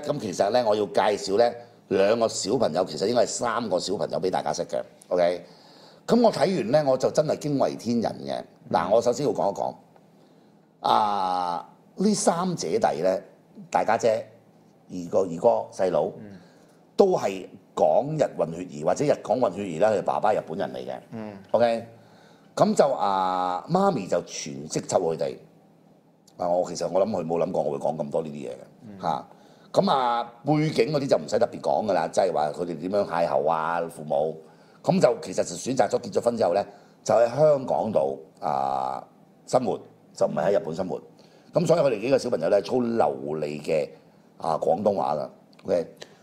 咁其實咧我要介紹咧2個小朋友，其實應該係3個小朋友俾大家識嘅。OK， 咁我睇完咧我就真係驚為天人嘅。嗱，我首先要講一講呢3姐弟咧，大家姐、二哥、細佬，都係港日混血兒或者日港混血兒啦。佢爸爸係日本人嚟嘅。OK， 咁就媽咪就全職湊佢哋。其實我諗佢冇諗過我會講咁多呢啲嘢嘅嚇。咁背景嗰啲就唔使特別講㗎啦，即係話佢哋點樣邂逅父母。咁就其實就選擇咗結咗婚之後咧，就喺香港度生活，就唔係喺日本生活。咁所以佢哋幾個小朋友咧，操流利嘅廣東話㗎。OK，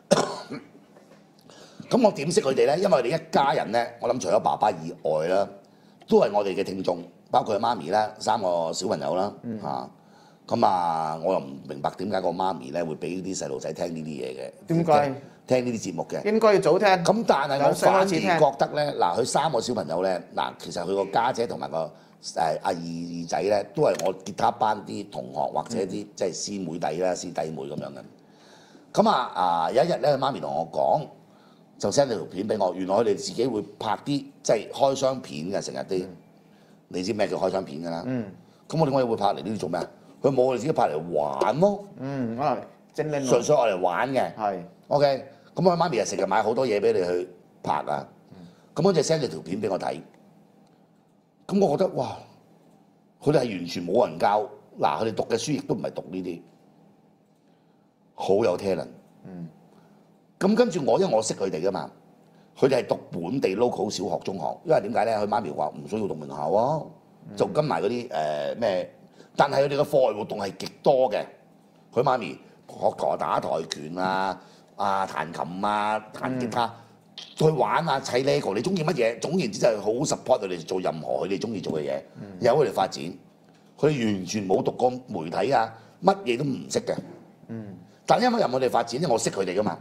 咁我點識佢哋咧？因為佢哋一家人咧，我諗除咗爸爸以外啦，都係我哋嘅聽眾，包括佢媽咪啦，3個小朋友啦嚇。我又唔明白點解個媽咪咧會俾啲細路仔聽呢啲嘢嘅？ 點解聽呢啲節目嘅？ 應該要早聽。 咁但係我反而覺得咧，佢3個小朋友咧，其實佢個家姐同埋個阿二仔咧，都係我吉他班啲同學或者啲即係師妹弟啦、師弟妹咁樣嘅。咁有一日咧，佢媽咪同我講，就 send 條片俾我。原來佢哋自己會拍啲即係開箱片嘅，成日啲你知咩叫開箱片㗎啦。咁我點解會拍嚟呢啲做咩啊？佢冇，我哋自己拍嚟玩咯。 精靈純粹我嚟玩嘅。 係。 OK， 咁我媽咪又成日買好多嘢俾你去拍啊。咁我就 send 咗條片俾我睇。咁我覺得哇，佢哋係完全冇人教。佢哋讀嘅書亦都唔係讀呢啲，好有 talent。咁跟住因為我識佢哋㗎嘛，佢哋係讀本地 local 小學、中學。因為點解咧？佢媽咪話唔需要讀名校啊，就跟埋嗰啲咩。但係佢哋嘅課外活動係極多嘅。佢媽咪學打跆拳彈琴彈吉他，去玩砌 Lego。你中意乜嘢？總言之就係好 support 佢哋做任何佢哋中意做嘅嘢，由佢哋發展。佢哋完全冇讀過媒體乜嘢都唔識嘅。但因為由我哋發展，因為我識佢哋噶嘛。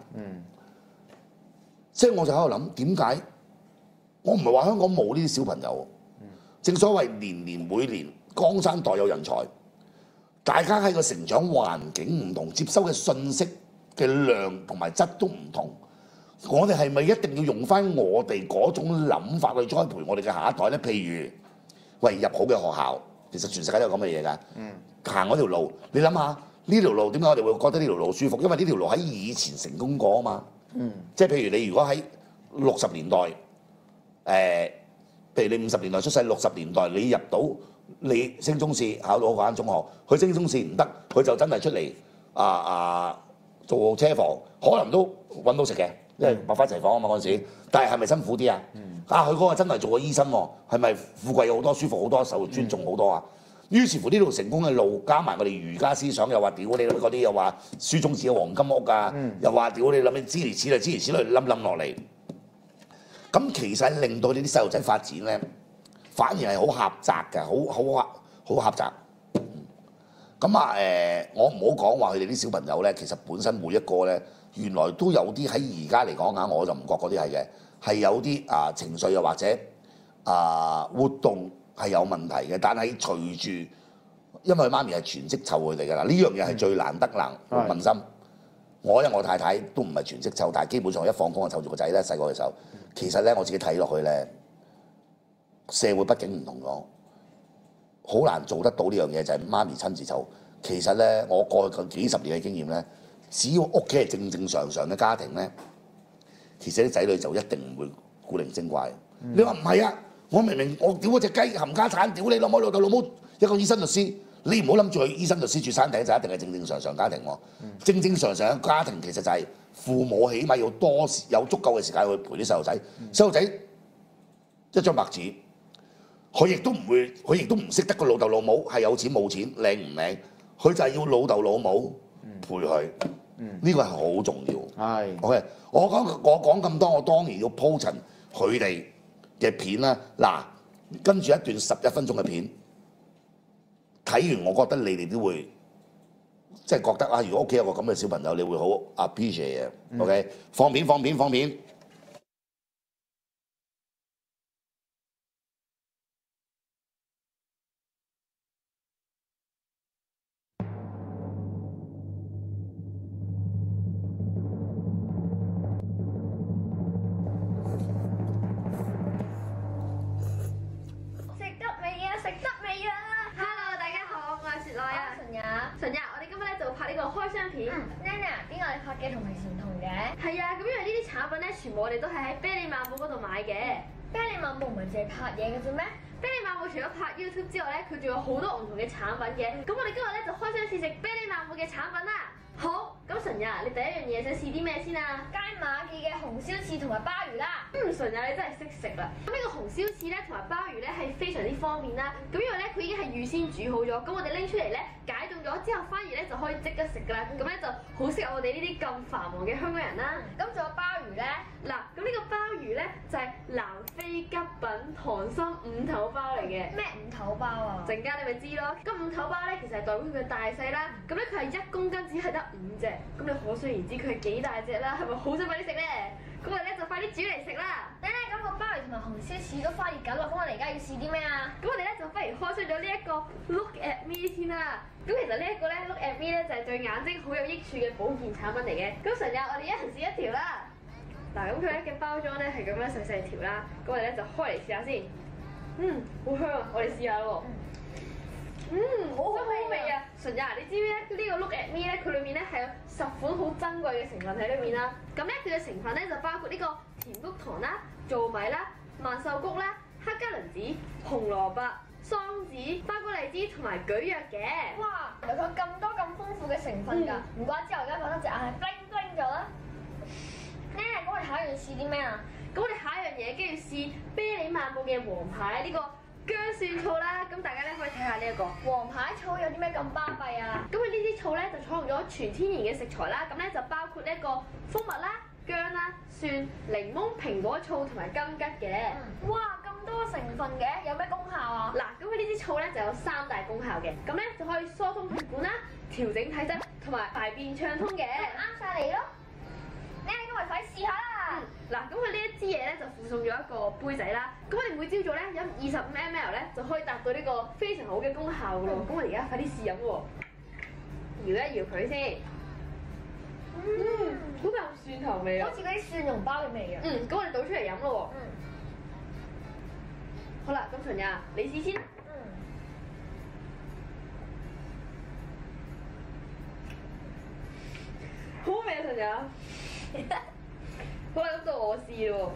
即係我就喺度諗點解我唔係話香港冇呢啲小朋友。正所謂年年每年江山代有人才，大家喺個成長環境唔同，接收嘅信息嘅量同埋質都唔同。我哋係咪一定要用翻我哋嗰種諗法去栽培我哋嘅下一代咧？譬如入好嘅學校，其實全世界都有咁嘅嘢㗎。行嗰條路，你諗下呢條路點解我哋會覺得呢條路舒服？因為呢條路喺以前成功過啊嘛。即係譬如你如果喺60年代，譬如你50年代出世，60年代你入到你升中試考到嗰間中學，佢升中試唔得，佢就真係出嚟做車房，可能都揾到食嘅，因為百花齊放啊嘛嗰陣時。但係咪辛苦啲啊？佢嗰個真係做過醫生喎，係咪富貴好多、舒服好多、受尊重好多啊？於是乎呢條成功嘅路，加埋我哋儒家思想，又話屌你嗰啲，又話書中自有黃金屋又話屌你諗起諸如此類冧落嚟。咁其實令到你啲細路仔發展咧，反而係好狹窄嘅，好狹窄。我唔好講話佢哋啲小朋友咧，其實本身每一個咧，原來都有啲喺而家嚟講我就唔覺嗰啲係嘅，係有啲情緒又或者活動係有問題嘅。但係隨住，因為媽咪係全職湊佢哋㗎啦，呢樣嘢係最難得問心。因為我太太都唔係全職湊，但係基本上一放工就湊住個仔咧。細個嘅時候，其實咧我自己睇落去咧，社會畢竟唔同咗，好難做得到呢樣嘢，就係媽咪親自湊。其實咧，我過去幾十年嘅經驗咧，只要屋企係正正常常嘅家庭咧，其實啲仔女就一定唔會古靈精怪。你話唔係啊？我明明我屌嗰隻雞冚家產，屌你老母老豆老母一個醫生律師。你唔好諗住去醫生律師住山頂就一定係正正常常家庭喎。正正常常嘅家庭其實就係父母起碼要有足夠嘅時間去陪啲細路仔。細路仔一張白紙，佢亦都唔識得個老豆老母係有錢冇錢靚唔靚，佢就係要老豆老母陪佢。呢個係好重要。OK， 我講咁多，我當然要鋪陳佢哋嘅片啦。嗱，跟住一段11分鐘嘅片。睇完，我覺得你哋都會即係覺得如果屋企有個咁嘅小朋友，你會好 appreciate 嘅。OK， 放片。 點解你拍嘅同平時唔同嘅？ 係啊，咁因為呢啲產品咧，全部我哋都係喺啤梨漫步嗰度買嘅。 啤梨漫步唔係淨係拍嘢嘅啫咩？ 啤梨漫步除咗拍 YouTube 之外咧，佢仲有好多唔同嘅產品嘅。咁我哋今日咧就開箱試食啤梨漫步嘅產品啦。好，咁純日，你第一樣嘢想試啲咩先啊？ 街馬記嘅紅燒翅同埋鮑魚啦。 純日你真係識食啦。咁呢個紅燒翅咧同埋鮑魚咧係非常之方便啦。咁因為咧佢已經係預先煮好咗，咁我哋拎出嚟咧解凍咗之後，反而咧就可以即刻食噶啦。咁咧就好適合我哋呢啲咁繁忙嘅香港人啦。 咁仲有鮑魚咧？ 嗱，咁呢個鮑魚咧就係南非吉品溏心五頭鮑嚟嘅。 咩五頭鮑啊？ 陣間你咪知咯。咁五頭鮑咧其實係代表佢嘅大細啦。咁咧佢係1公斤只係得5隻。咁你可想而知佢係幾大隻啦？係咪好想快啲食咧？咁我哋咧就快啲煮嚟食啦！ 咁個鮑魚同埋紅燒翅都快熱緊咯，咁我哋而家要試啲咩啊？ 咁我哋咧就不如開箱咗呢一個 Look at Me 先啦。咁其實呢一個咧 Look at Me 咧就係對眼睛好有益處嘅保健產品嚟嘅。咁成日我哋一人試一條啦。嗱，咁佢咧嘅包裝咧係咁樣細細條啦。咁我哋咧就開嚟試下先。好香啊！我哋試下咯。好好味啊！純日，你知唔知咧？呢個 Look at Me 咧，佢裏面咧係有10款好珍貴嘅成分喺裏面啦。咁咧佢嘅成分咧就包括呢個甜菊糖啦、糙米啦、萬壽菊啦、黑加侖子、紅蘿蔔、桑子、巴古麗枝同埋蒟蒻嘅。 哇！原來佢咁多咁豐富嘅成分㗎，唔怪之我而家覺得隻眼係 bling bling 咗啦。咁我哋下一樣要試啲咩啊？ 咁我哋下一樣嘢跟住試啤梨漫步嘅王牌呢個薑蒜醋啦。咁大家咧可以睇下呢一個王牌醋有啲咩咁巴閉啊？ 咁佢呢啲醋咧就採用咗全天然嘅食材啦。咁咧就包括呢一個蜂蜜啦、薑啦、蒜、檸檬、蘋果醋同埋金桔嘅。 哇！咁多成分嘅，有咩功效啊？ 嗱，咁佢呢啲醋咧就有3大功效嘅。咁咧就可以疏通血管啦、調整體質同埋排便暢通嘅。 啱晒你咯！咁我哋快試下啦！ 嗱，咁佢呢一支嘢咧就附送咗一個杯仔啦。咁我哋每朝早咧飲25ml 咧就可以達到呢個非常好嘅功效噶咯。咁我哋而家快啲試飲喎，搖一搖佢先。好淡蒜頭味啊！ 好似嗰啲蒜蓉包嘅味啊！ 咁我哋倒出嚟飲咯喎。好啦，咁純日你試先。好味啊，純日。好啦，咁到我試咯。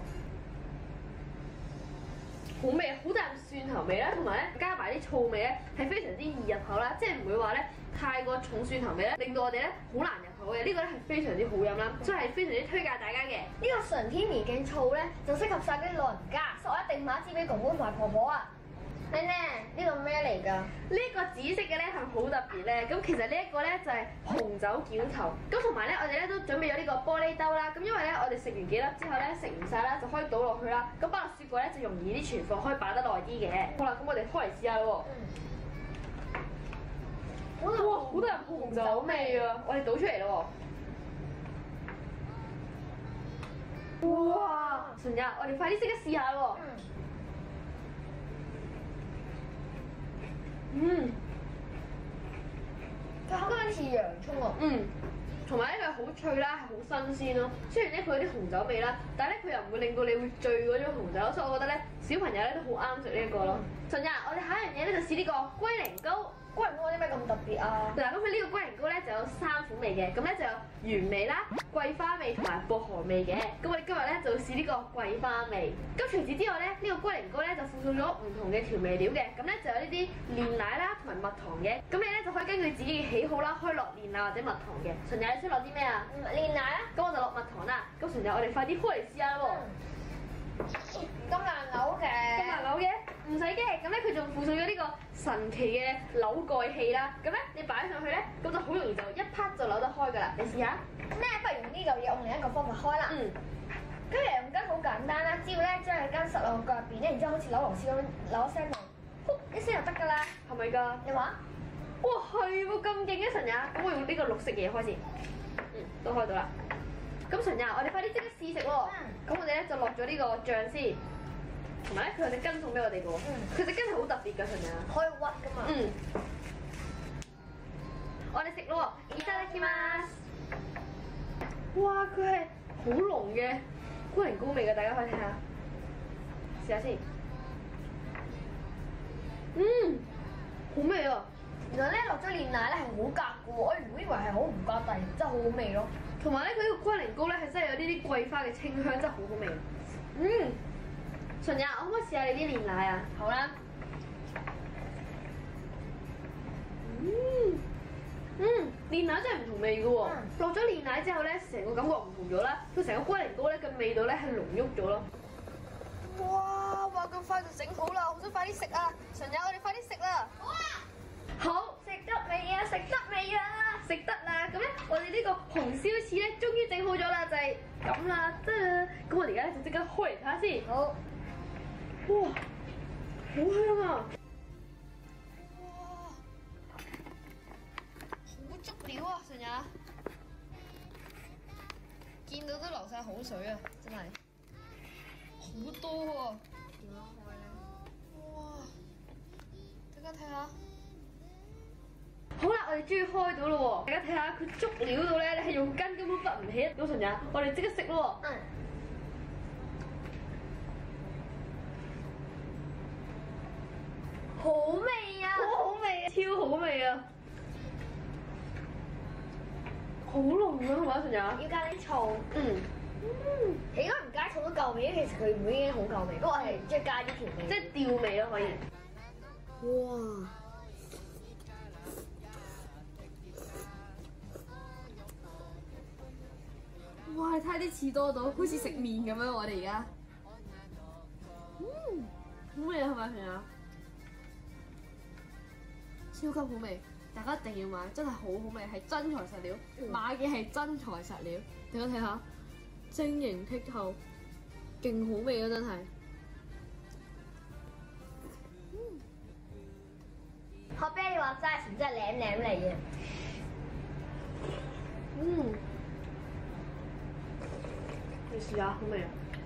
好味，好淡蒜頭味啦，同埋咧加埋啲醋味咧，係非常之易入口啦，即係唔會話咧太過重蒜頭味咧，令到我哋咧好難入口嘅。呢個咧係非常之好飲啦，所以係非常之推介大家嘅。 呢個純天然嘅醋咧，就適合晒嗰啲老人家，所以我一定買一支俾公公同埋婆婆啊！呢個咩嚟㗎？ 呢一個紫色嘅咧係好特別咧，咁其實呢一個咧就係紅酒餃頭，咁同埋咧我哋咧都準備咗呢個玻璃兜啦，咁因為咧我哋食完幾粒之後咧食唔晒啦，就可以倒落去啦，咁擺落雪櫃咧就容易啲存放，可以擺得耐啲嘅。好啦，咁我哋開嚟試下咯喎。哇，好多紅酒味啊！我哋倒出嚟咯喎。哇！純日，我哋快啲即刻試下喎。 佢口感似洋葱啊！ 同埋咧佢好脆啦，係好新鮮咯。雖然咧佢有啲紅酒味啦，但係咧佢又唔會令到你會醉嗰種紅酒，所以我覺得咧小朋友咧都好啱食呢一個咯。純日，我哋下一樣嘢咧就試呢個龜苓膏。 龜苓膏有啲咩咁特別啊？ 嗱，咁佢呢個龜苓膏咧就有3款味嘅，咁咧就有原味啦、桂花味同埋薄荷味嘅。咁我哋今日咧就試呢個桂花味。咁除此之外咧，呢個龜苓膏咧就附送咗唔同嘅調味料嘅，咁咧就有呢啲煉奶啦同埋蜜糖嘅。咁你咧就可以根據自己嘅喜好啦，可以落煉奶或者蜜糖嘅。純日你想落啲咩啊？ 煉奶啊！ 咁我就落蜜糖啦。咁純日我哋快啲開嚟試下喎。 咁難扭嘅， 咁難扭嘅，唔使驚。咁咧佢仲附送咗呢個神奇嘅扭蓋器啦。咁咧你擺上去咧，咁就好容易就一拍就扭得開㗎啦。你試下。 不如用呢嚿嘢用另一個方法開啦。咁其實用筋好簡單啦，只要咧將佢筋塞落個腳入邊咧，然之後好似扭螺絲咁扭一聲就，一聲就得㗎啦。 係咪㗎？ 你話？ 哇，係喎，咁勁嘅純日。咁我用呢個綠色嘢開先。都開到啦。咁純日，我哋快啲即刻試食喎。咁我哋咧就落咗呢個醬先，同埋咧佢有隻筋送俾我哋嘅喎。佢隻筋係好特別㗎，純日。 可以屈㗎嘛？ 我哋食咯喎，いただきます。哇，佢係好濃嘅龜苓膏味嘅，大家可以睇下，試下先。好味啊！ 原來咧落咗煉奶咧係好夾嘅喎，我原本以為係好唔夾，但係真係好好味咯。 同埋咧，佢呢個龜苓膏咧係真係有呢啲桂花嘅清香，真係好好味。純也，我可唔可以試下你啲煉奶啊？ 好啦， 煉奶真係唔同味嘅喎。落咗煉奶之後咧，成個感覺唔同咗啦。佢成個龜苓膏咧嘅味道咧係濃郁咗咯。 哇！話咁快就整好啦，好想快啲食啊！純也，我哋快啲食啦！好啊！ 好， 食得未啊？食得未啊？ 食得啦。咁咧，我哋呢個紅燒翅咧，終於整好咗啦，就係咁啦。得啦。咁我哋而家咧就即刻開嚟睇下先。 好。 哇！好香啊！ 哇！好足料啊，純也。見到都流晒口水啊！真係。好多喎！點樣開咧？哇！大家睇下。 好啦，我哋終於開到咯喎！大家睇下佢足料到咧，你係用根根本拔唔起。咁純也，我哋即刻食咯喎！ 好味啊！ 好好味啊！超好味啊！好濃啊，係咪純也？ 要加啲醋。應該唔加醋都夠味，其實佢唔會已經好夠味，不過我係中意加啲調味， 即係調味咯，可以。 哇！ 哇！睇下啲刺多到，好似食麵咁樣，我哋而家。好味啊，係咪朋友？超級好味，大家一定要買，真係好好味，係真材實料，買嘅係真材實料。大家睇下，晶瑩剔透，勁好味啊！真係。 學啤你話齋，全真係舐舐嚟嘅。 你試下好味啊！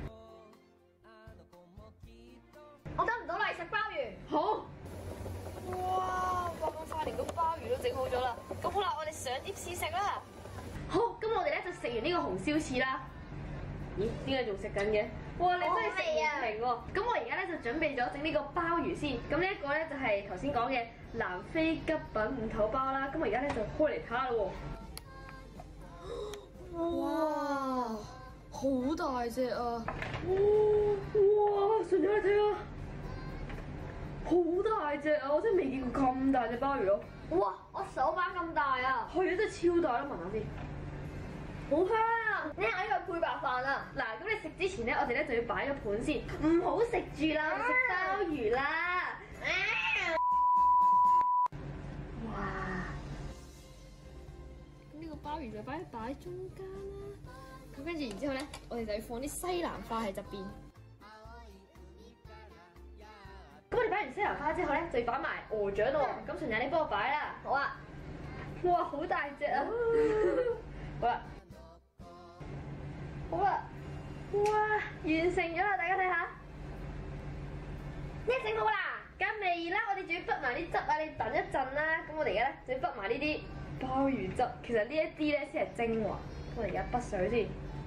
我等唔到啦，食鮑魚。 好。 哇！話咁快連個鮑魚都整好咗啦，咁好啦，我哋上碟試食啦。 好，咁我哋咧就食完呢個紅燒翅啦。咦？點解仲食緊嘅？哇！你真係食唔停喎。咁我而家咧就準備咗整呢個鮑魚先。咁呢一個咧就係頭先講嘅南非吉品五頭包啦。咁我而家咧就開嚟睇下咯喎。 哇！好大隻啊！ 哇！純姐你睇下，好大隻啊！我真係未見過咁大隻鮑魚咯。 哇！我手板咁大啊！ 係啊，真係超大啦！聞下先。 好香啊！你嗌呢個配白飯啊！ 嗱，咁你食之前咧，我哋咧就要擺個盤先，唔好食住啦，我哋食鮑魚啦。哇！ 咁呢個鮑魚就擺中間啦。咁跟住然之後咧，我哋就要放啲西蘭花喺側邊。 咁我哋擺完西蘭花之後咧，就要擺埋鵝掌咯。咁純姐你幫我擺啦。 好啊！ 哇，好大隻啊！好啦，好啦，哇，完成咗啦！大家睇下， 呢整好啦！ 梗未啦，我哋仲要滗埋啲汁啊！你等一陣啦。咁我哋而家咧就要滗埋呢啲鮑魚汁。其實呢一啲咧先係精華。我哋而家滗水先。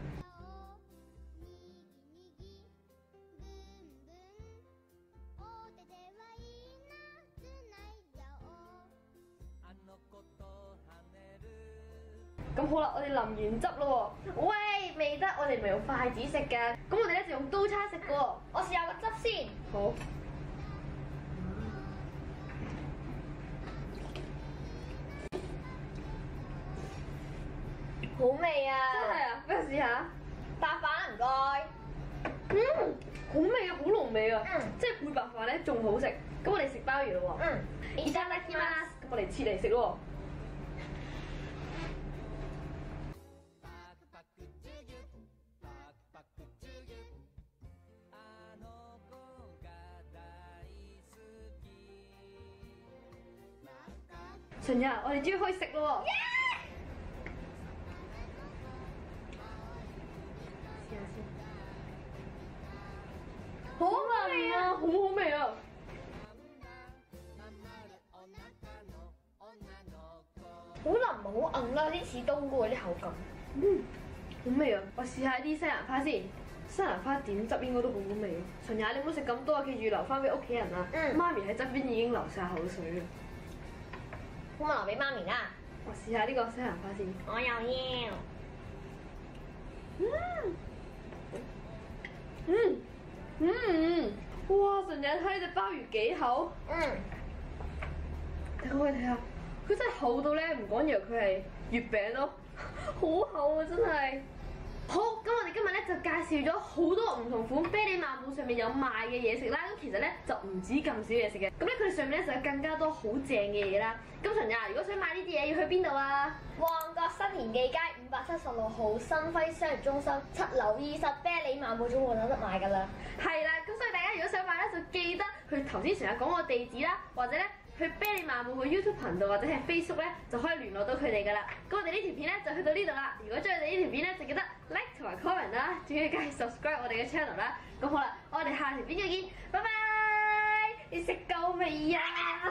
咁好啦，我哋淋完汁咯喎。喂，未得，我哋唔係用筷子食㗎。咁我哋咧就用刀叉食㗎喎。 我試下個汁先。 好。 好味啊！ 真係啊，俾我試下。 白飯唔該。 好味啊，好濃味啊。即係配白飯咧仲好食。咁我哋食鮑魚咯喎。いただきます。咁我哋切嚟食咯。純日，我哋終於可以食咯喎！試下先，好味啊，好好味啊！ 好腍好硬啦，啲似冬菇嗰啲口感。 好味啊！我試下啲西蘭花先，西蘭花點汁應該都好好味啊！純日，你唔好食咁多啊，記住留翻俾屋企人啊！媽咪喺側邊已經流晒口水啦。 咁我留俾媽咪啦。 我試下呢個西蘭花先。 我又要。 哇！純姐睇隻鮑魚幾厚？大家可以睇下，佢真係厚到咧，唔講以為佢係月餅咯，好厚啊！真係。好，咁我哋今日咧就介紹咗好多唔同款啤梨漫步上面有賣嘅嘢食啦。咁其實咧就唔止咁少嘢食嘅，咁咧佢哋上面咧就有更加多好正嘅嘢啦。咁陳亞，如果想買呢啲嘢，要去邊度啊？ 旺角新田記街576號新輝商業中心7樓20啤梨漫步總會有得買㗎啦。 係啦，咁所以大家如果想買咧，就記得去頭先成日講個地址啦，或者咧去啤梨漫步嘅 YouTube 頻道或者係 Facebook 咧，就可以聯絡到佢哋㗎啦。咁我哋呢條片咧就去到呢度啦。如果中意我哋呢條片咧，就記得 like 同埋 comment 啦，仲要記得 subscribe 我哋嘅 channel 啦。咁好啦，我哋下條片再見，拜拜！你食夠未啊？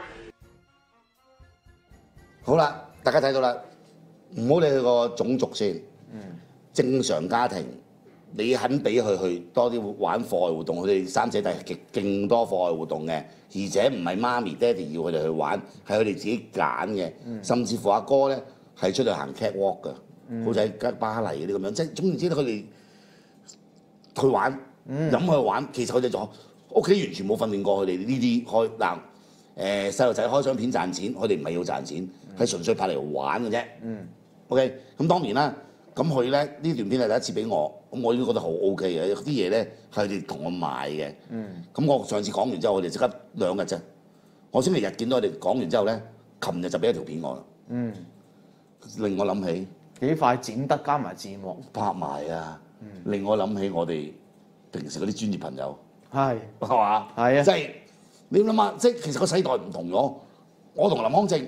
好啦，大家睇到啦，唔好理佢個種族先。正常家庭，你肯俾佢去多啲玩課外活動，佢哋三姐弟勁多課外活動嘅，而且唔係媽咪爹哋要佢哋去玩，係佢哋自己揀嘅。甚至乎阿哥咧係出去行 catwalk 㗎，好似喺巴黎嗰啲咁樣，即係總言之佢哋去玩飲去玩，其實佢哋就屋企完全冇訓練過佢哋呢啲開嗱細路仔開相片賺錢，佢哋唔係要賺錢，係純粹拍嚟玩嘅啫。OK， 咁當然啦。咁佢咧呢段片係第一次俾我，咁我已經覺得好 OK 嘅。有啲嘢咧係佢哋同我買嘅。咁我上次講完之後，我哋即刻2日啫。我星期日見到佢哋講完之後咧，琴日就俾一條片我啦。令我諗起幾快剪得加埋字幕， 拍埋啊！令我諗起我哋平時嗰啲專業朋友， 係嘛？ 係啊， 即係你諗下，即係其實個世代唔同咗。我同林康正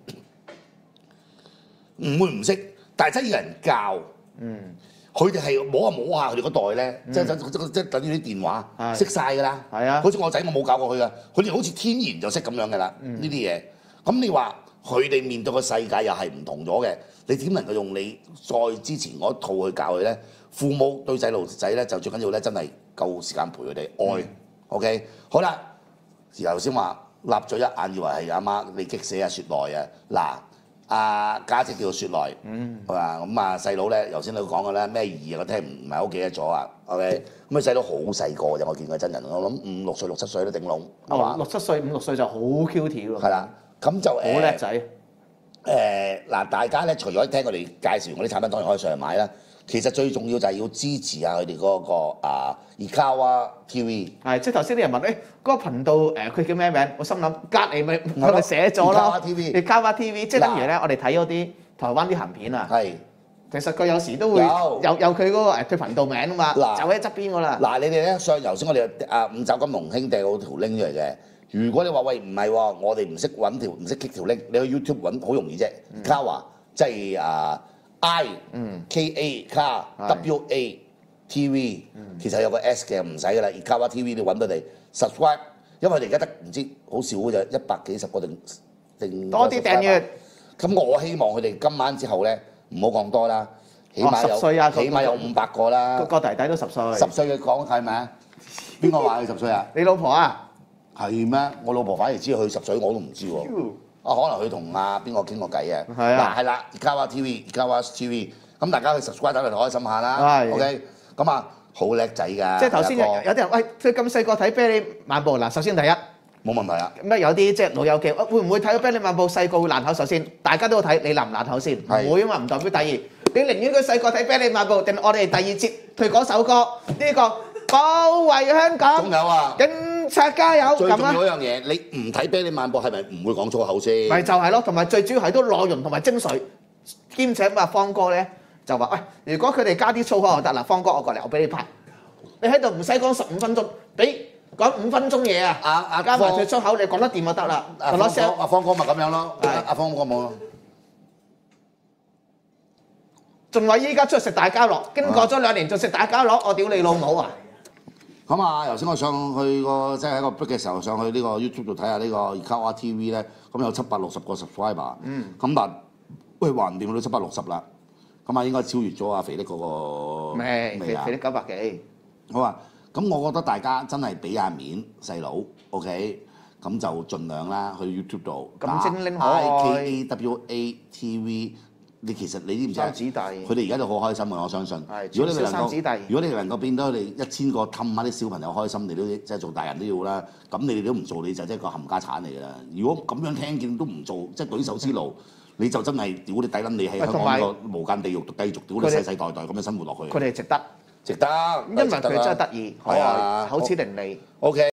唔會唔識。但係真係要人教，佢哋係摸下佢哋嗰代咧，即係等於啲電話識晒㗎啦。係啊，好似我仔我冇教過佢㗎，佢哋好似天然就識咁樣㗎啦。呢啲嘢，咁你話佢哋面對個世界又係唔同咗嘅，你點能夠用你再之前嗰套去教佢咧？父母對細路仔咧就最緊要咧，真係夠時間陪佢哋愛。OK， 好啦，頭先話立咗一眼，以為係阿媽，你激死阿雪內啊！嗱。阿家姐叫做雪內，係嘛？咁啊細佬咧，頭先你講嘅咧咩二啊，我聽唔係好記得咗啊。OK，咁啊細佬好細個啫，我見佢真人，我諗5、6歲、6、7歲都頂籠，係嘛 ？6、7歲、5、6歲就好 cute 喎。 係啦，咁就好叻仔。 嗱，大家咧除咗聽我哋介紹我啲產品，當然可以上嚟買啦。其實最重要就係要支持下佢哋嗰個Ikawa TV。係， 即係頭先啲人問嗰個頻道佢叫咩名？我心諗隔離咪我哋寫咗咯。Ikawa TV， 即係等於咧，我哋睇嗰啲台灣啲鹹片啊。係。其實佢有時都會有佢嗰個佢頻道名啊嘛，就喺側邊㗎啦。嗱， 你哋咧上頭先我哋五爪金龍兄掟好條 link 出嚟嘅。如果你話喂唔係喎，我哋唔識揾條唔識 kick 條 link，你去 YouTube 揾好容易啫。Ikawa 即係IKA WA TV，其實有個 S 嘅唔使噶啦。Ikawa TV 你揾到你 subscribe， 因為佢哋而家得唔知好少嘅啫，100幾十個定多啲訂閱。 咁我希望佢哋今晚之後咧，唔好講多啦，起碼有500個啦。 個弟弟都10歲。 10歲嘅講係咪啊？邊個話佢10歲啊？ 你老婆啊？ 係咩？我老婆反而知佢10歲，我都唔知喎。可能佢同邊個傾過偈啊？係啊，係啦，Ikawa TV，咁大家去 subscribe 等佢開心下啦。OK， 咁好叻仔㗎。即係頭先有啲人喂，佢咁細個睇啤梨漫步嗱，首先第一冇問題啊。 咁有啲即係老友記，會唔會睇到啤梨漫步細個會爛口？首先大家都睇，你爛唔爛口先？唔會啊嘛，唔代表第二。你寧願佢細個睇啤梨漫步，定我哋第二節佢嗰首歌呢個保衞香港？ 仲有啊！ 警察加油！ 最重要一樣嘢，你唔睇啤梨漫步係咪唔會講粗口先？ 咪就係咯，同埋最主要係都內容同埋精髓，兼且啊方哥咧就話喂，如果佢哋加啲粗口就得啦，方哥我過嚟，我俾你拍。你喺度唔使講15分鐘，俾講5分鐘嘢啊！加埋佢粗口，你講得掂就得啦。 阿方哥咪咁樣咯，阿方哥冇咯。 仲話依家出去食大家樂，經過咗2年仲食大家樂，我屌你老母啊！ 咁頭先我上去個即係喺個 break 嘅時候上去呢個 YouTube 度睇下呢個 Ikawa TV 咧，咁有760個 subscriber。咁但喂橫掂到760啦，咁應該超越咗阿肥力嗰個未啊？肥力900幾。 好啊，咁我覺得大家真係俾下面細佬 ，OK。 咁就盡量啦去 YouTube 度咁精靈可愛 IKAWATV。你其實你知唔知啊？ 三子弟， 佢哋而家就好開心嘅，我相信。 係如果你哋三子弟能夠，如果你哋能夠變到佢哋1000個氹下啲小朋友開心，你都即係做大人都要啦。咁你哋都唔做，你就即係個冚家產嚟㗎啦。如果咁樣聽見都唔做，即係舉手之勞，你就真係屌你抵撚你喺香港個無間地獄繼續屌你世世代代咁樣生活落去。 佢哋值得， 值得， 因為佢真係得意，可係啊愛，口齒伶俐。 OK。